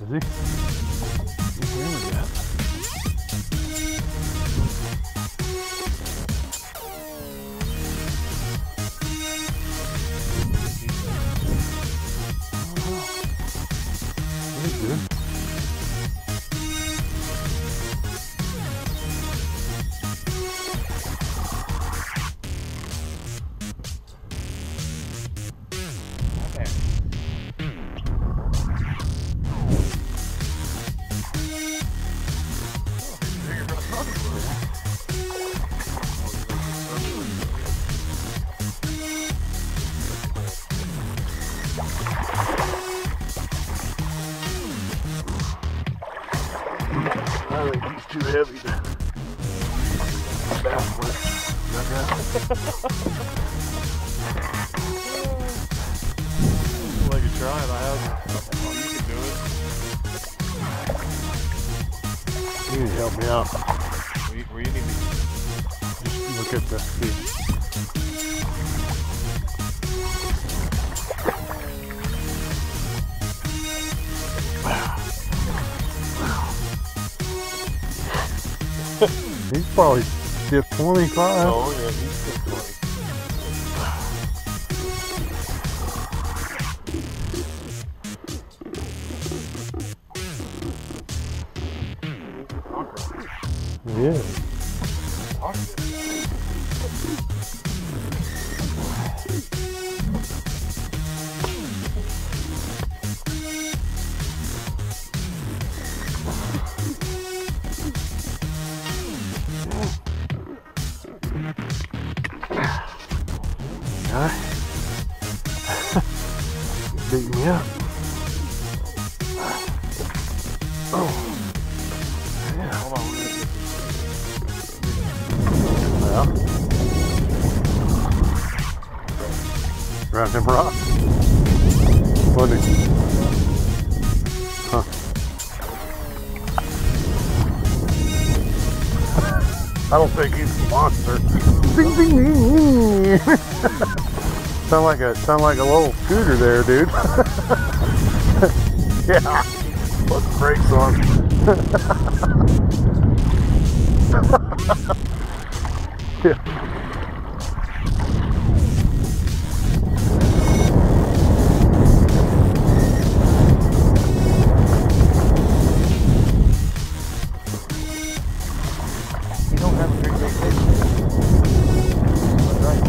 he? He's hammered yet. He's good. I think he's too heavy to bass with. Like you try it, I have. Oh, you can do it. You need to help me out. Where you need to Just look at the feet. He's probably dipped 25. Oh yeah, he's dipped 20. Yeah. Beat me up. Oh. Yeah. Hold on, Yeah. Around them rocks. Funny. Huh. I don't think he's a monster. Ding, ding, ding. Sound like a little scooter there, dude. Yeah. Put the brakes on. Yeah. you don't have a great vacation. Right.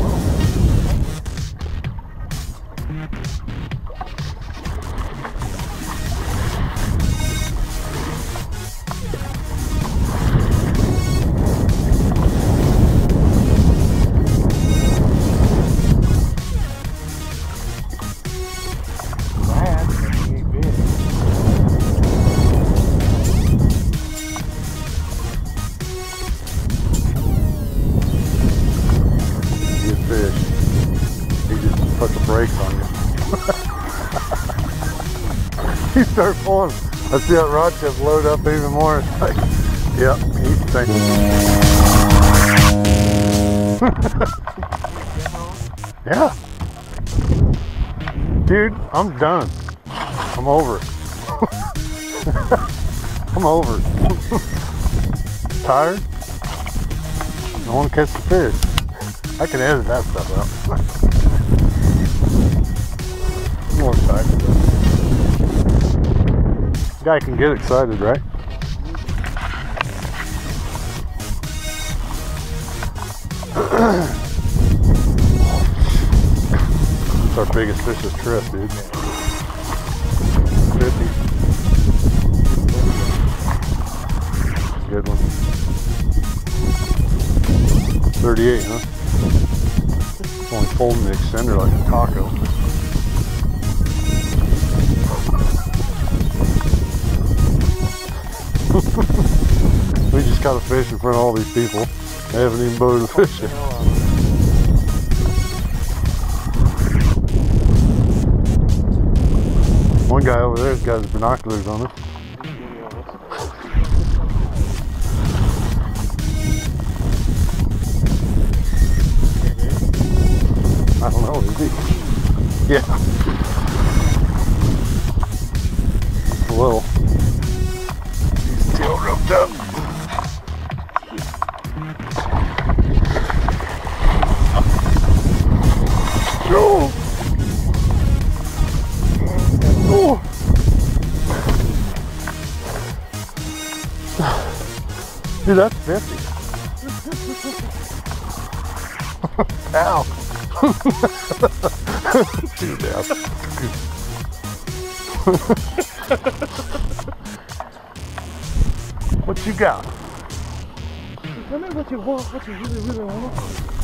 Put the brakes on you. You start pulling. I see that rod tip load up even more. It's like, yep, he's thinking. Yeah. Dude, I'm done. I'm over it. I'm over it. Tired? I want to catch the fish. I can edit that stuff out. More excited. Guy can get excited, right? It's our biggest fish this trip, dude. 50. Good one. 38, huh? Only folding the extender like a taco. We just caught a fish in front of all these people. They haven't even boated the fish yet. One guy over there's got his binoculars on him. I don't know, is he? Yeah. A little. Dude, that's 50. Ow. Dude, yeah. What you got? Tell me what you want, what you really want.